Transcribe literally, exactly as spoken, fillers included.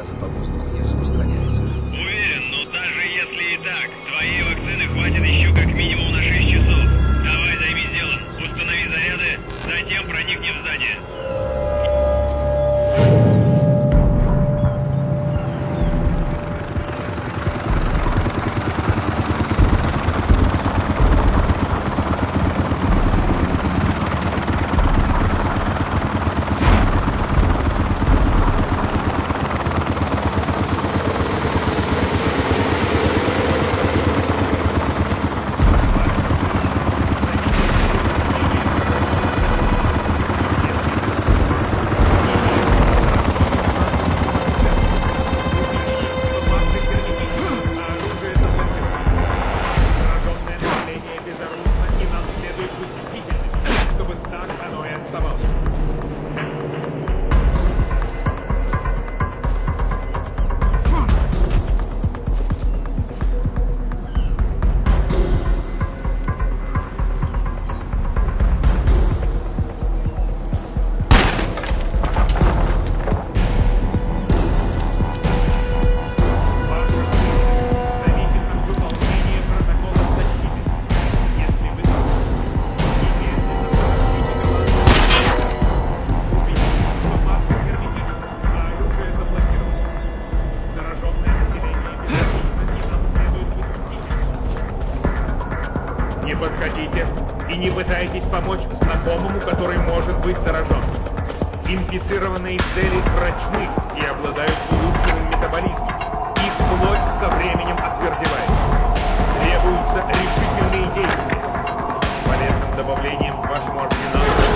зараза по воздуху не распространяется. Уверен, но даже если и так, твоей вакцины хватит еще как минимум на шесть часов. Давай займись делом, установи заряды, затем проникни в здание. Не подходите и не пытайтесь помочь знакомому, который может быть заражен. Инфицированные цели прочны и обладают улучшенным метаболизмом. Их плоть со временем отвердевает. Требуются решительные действия. Полезным добавлением к вашему арсеналу